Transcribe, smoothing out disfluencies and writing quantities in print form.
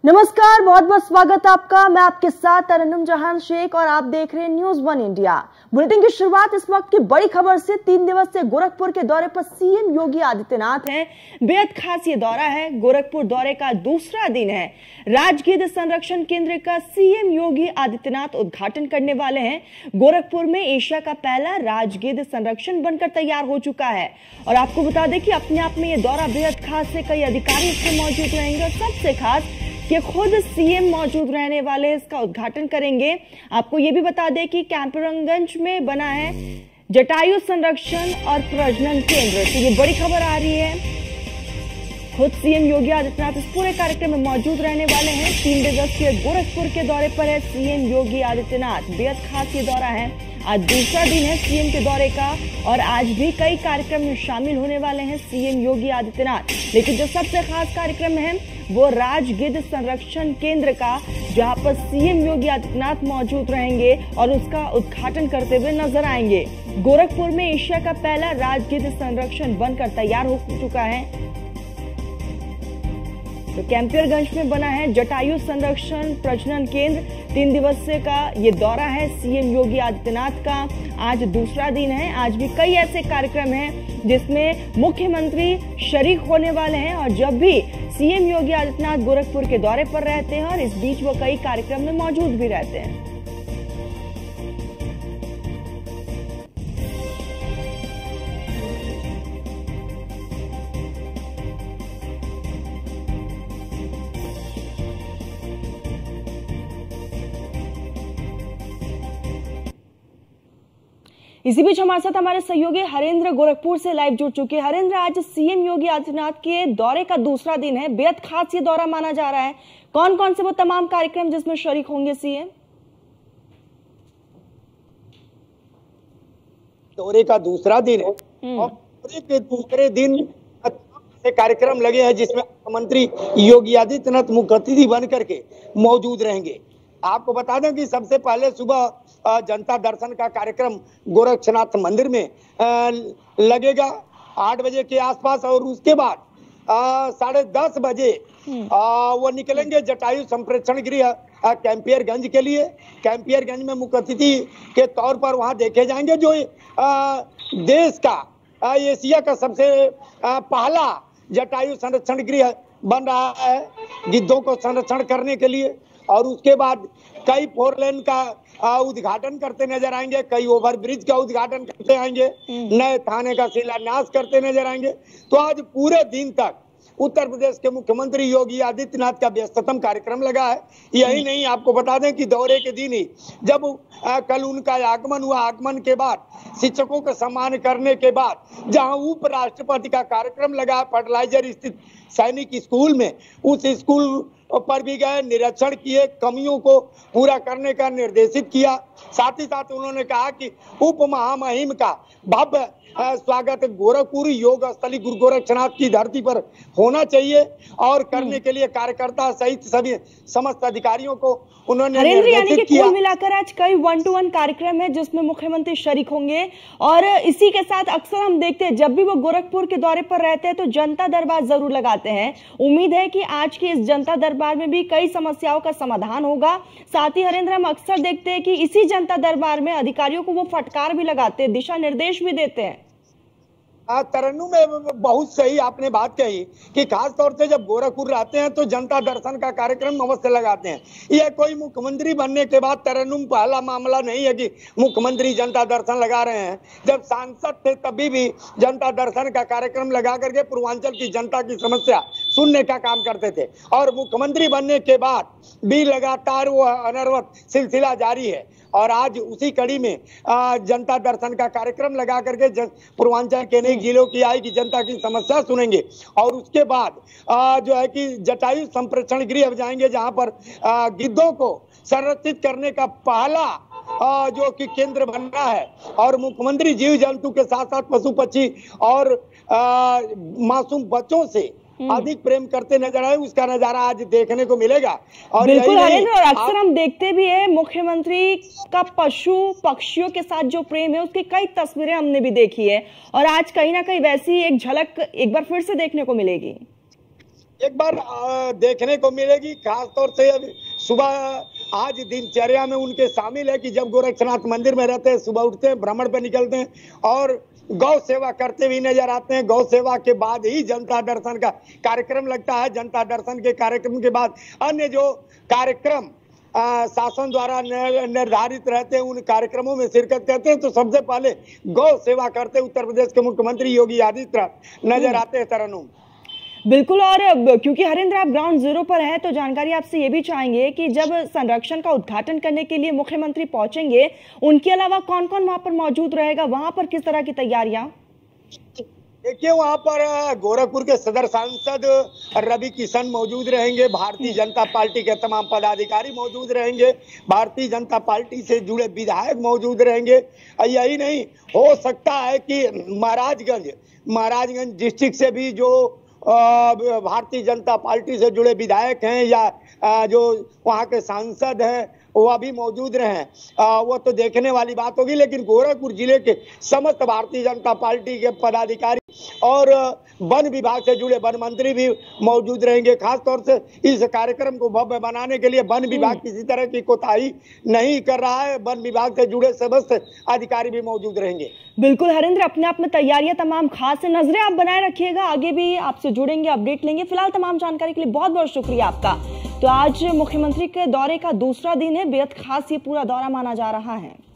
नमस्कार, बहुत बहुत स्वागत है आपका। मैं आपके साथ तरन्नुम जहान शेख और आप देख रहे हैं न्यूज वन इंडिया। बुलेटिन की शुरुआत इस वक्त की बड़ी खबर से। 3 दिवसीय गोरखपुर के दौरे पर सीएम योगी आदित्यनाथ हैं। बेहद खास ये दौरा है। गोरखपुर दौरे का दूसरा दिन है। राजगीर संरक्षण केंद्र का सीएम योगी आदित्यनाथ उद्घाटन करने वाले हैं। गोरखपुर में एशिया का पहला राजगीर संरक्षण बनकर तैयार हो चुका है और आपको बता दें कि अपने आप में ये दौरा बेहद खास है। कई अधिकारी इसमें मौजूद रहेंगे और सबसे खास कि खुद सीएम मौजूद रहने वाले इसका उद्घाटन करेंगे। आपको ये भी बता दें कि कैंपरगंज में बना है जटायु संरक्षण और प्रजनन केंद्र। तो ये बड़ी खबर आ रही है। खुद सीएम योगी आदित्यनाथ इस पूरे कार्यक्रम में मौजूद रहने वाले हैं। 3 दिवसीय गोरखपुर के दौरे पर है सीएम योगी आदित्यनाथ। बेहद खास ये दौरा है। आज दूसरा दिन है सीएम के दौरे का और आज भी कई कार्यक्रम में शामिल होने वाले हैं सीएम योगी आदित्यनाथ। लेकिन जो सबसे खास कार्यक्रम है वो राजगीर संरक्षण केंद्र का, जहां पर सीएम योगी आदित्यनाथ मौजूद रहेंगे और उसका उद्घाटन करते हुए नजर आएंगे। गोरखपुर में एशिया का पहला राजगीर संरक्षण बनकर तैयार हो चुका है। तो कैंपियरगंज में बना है जटायु संरक्षण प्रजनन केंद्र। 3 दिवसीय का ये दौरा है सीएम योगी आदित्यनाथ का। आज दूसरा दिन है। आज भी कई ऐसे कार्यक्रम हैं जिसमें मुख्यमंत्री शरीक होने वाले हैं और जब भी सीएम योगी आदित्यनाथ गोरखपुर के दौरे पर रहते हैं और इस बीच वो कई कार्यक्रम में मौजूद भी रहते हैं। इसी बीच हमारे साथ हमारे सहयोगी हरेंद्र गोरखपुर से लाइव जुड़ चुके हैं। हरेंद्र, आज सीएम योगी आदित्यनाथ के दौरे का दूसरा दिन है। बेहद खास ये दौरा माना जा रहा है। कौन कौन से वो तमाम कार्यक्रम जिसमें शरीक होंगे सीएम? दौरे का दूसरा दिन है और दौरे के दूसरे दिन से कार्यक्रम लगे हैं जिसमें मुख्यमंत्री योगी आदित्यनाथ मुख्य अतिथि बन करके मौजूद रहेंगे। आपको बता दें कि सबसे पहले सुबह जनता दर्शन का कार्यक्रम गोरक्षनाथ मंदिर में लगेगा 8 बजे के आसपास और उसके बाद 10:30 बजे वो निकलेंगे जटायु संप्रेक्षण गृह कैंपियरगंज के लिए। कैंपियरगंज में मुख्य अतिथि के तौर पर वहां देखे जाएंगे जो देश का एशिया का सबसे पहला जटायु संरक्षण गृह बन रहा है गिद्धों को संरक्षण करने के लिए। और उसके बाद कई 4 लेन का उद्घाटन करते नजर आएंगे, कई ओवरब्रिज का उद्घाटन करते आएंगे, नए थाने का शिलान्यास करते नजर आएंगे। तो आज पूरे दिन तक उत्तर प्रदेश के मुख्यमंत्री योगी आदित्यनाथ का व्यस्ततम कार्यक्रम लगा है। यही नहीं, आपको बता दें कि दौरे के दिन ही जब कल उनका आगमन हुआ, आगमन के बाद शिक्षकों का सम्मान करने के बाद जहां उपराष्ट्रपति का कार्यक्रम लगा फर्टिलाइजर स्थित सैनिक स्कूल में, उस स्कूल पर भी गए, निरीक्षण किए, कमियों को पूरा करने का निर्देशित किया। साथ ही साथ उन्होंने कहा कि उप महामहिम का भव्य स्वागत गोरखपुर योग स्थली गुरु गोरक्षनाथ की धरती पर होना चाहिए और करने के लिए कार्यकर्ता सहित सभी समस्त अधिकारियों को उन्होंने निर्देशित किया। कुल मिलाकर आज कई 1-to-1 कार्यक्रम है जिसमें मुख्यमंत्री शरीक होंगे और इसी के साथ अक्सर हम देखते हैं जब भी वो गोरखपुर के दौरे पर रहते हैं तो जनता दरबार जरूर लगाते हैं। उम्मीद है कि आज के इस जनता दरबार में भी कई समस्याओं का समाधान होगा। साथ ही हरेंद्र, हम अक्सर देखते हैं कि इसी जनता दरबार में अधिकारियों को वो फटकार भी लगाते हैं, दिशा निर्देश भी देते हैं। तरन्नुम में बहुत सही आपने बात कही कि खास तौर से जब गोरखपुर आते हैं तो जनता दर्शन का कार्यक्रम अवश्य लगाते हैं। यह कोई मुख्यमंत्री बनने के बाद तरन्नुम पहला मामला नहीं है कि मुख्यमंत्री जनता दर्शन लगा रहे हैं। जब सांसद थे तभी भी जनता दर्शन का कार्यक्रम लगा करके पूर्वांचल की जनता की समस्या सुनने का काम करते थे और मुख्यमंत्री बनने के बाद भी लगातार वो अनवरत सिलसिला जारी है। और आज उसी कड़ी में जनता दर्शन का कार्यक्रम लगा करके पूर्वांचल के अनेक जिलों की आएगी जनता की समस्या सुनेंगे और उसके बाद जो है कि जटायु संप्रेक्षण गृह जाएंगे जहां पर गिद्धों को संरक्षित करने का पहला जो कि केंद्र बन रहा है और मुख्यमंत्री जीव जंतु के साथ साथ पशु पक्षी और मासूम बच्चों से अधिक प्रेम करते नजर आए, उसका नजारा आज देखने को मिलेगा। और बिल्कुल हरेंद्र, और अक्सर हम देखते भी है मुख्यमंत्री का पशु पक्षियों के साथ जो प्रेम है उसकी कई तस्वीरें हमने भी देखी है और आज कहीं ना कहीं वैसी एक झलक एक बार फिर से देखने को मिलेगी। एक बार देखने को मिलेगी। खासतौर से सुबह आज दिनचर्या में उनके शामिल है कि जब गोरक्षनाथ मंदिर में रहते हैं, सुबह उठते हैं, भ्रमण पर निकलते हैं और गौ सेवा करते भी नजर आते हैं। गौ सेवा के बाद ही जनता दर्शन का कार्यक्रम लगता है। जनता दर्शन के कार्यक्रम के बाद अन्य जो कार्यक्रम शासन द्वारा निर्धारित रहते हैं, उन कार्यक्रमों में शिरकत करते हैं। तो सबसे पहले गौ सेवा करते उत्तर प्रदेश के मुख्यमंत्री योगी आदित्यनाथ नजर आते हैं। तरन्नुम, बिल्कुल। और क्योंकि हरेंद्र आप ग्राउंड जीरो पर है, तो जानकारी आपसे ये भी चाहेंगे कि जब संरक्षण का उद्घाटन करने के लिए मुख्यमंत्री पहुंचेंगे, उनके अलावा कौन कौन वहां पर मौजूद रहेगा, वहां पर किस तरह की तैयारियां? देखिए, वहां पर गोरखपुर के सदर सांसद रवि किशन मौजूद रहेंगे, भारतीय जनता पार्टी के तमाम पदाधिकारी मौजूद रहेंगे, भारतीय जनता पार्टी से जुड़े विधायक मौजूद रहेंगे। यही नहीं, हो सकता है कि महाराजगंज डिस्ट्रिक्ट से भी जो भारतीय जनता पार्टी से जुड़े विधायक हैं या जो वहां के सांसद हैं वह भी मौजूद रहे। वो तो देखने वाली बात होगी। लेकिन गोरखपुर जिले के समस्त भारतीय जनता पार्टी के पदाधिकारी और वन विभाग से जुड़े वन मंत्री भी मौजूद रहेंगे। खासतौर से इस कार्यक्रम को भव्य बनाने के लिए वन विभाग किसी तरह की कोताही नहीं कर रहा है। वन विभाग से जुड़े समस्त अधिकारी भी मौजूद रहेंगे। बिल्कुल हरेंद्र, अपने आप में तैयारियां तमाम खास है, नजरें आप बनाए रखिएगा, आगे भी आपसे जुड़ेंगे, अपडेट लेंगे। फिलहाल तमाम जानकारी के लिए बहुत बहुत शुक्रिया आपका। तो आज मुख्यमंत्री के दौरे का दूसरा दिन है, बेहद खास ये पूरा दौरा माना जा रहा है।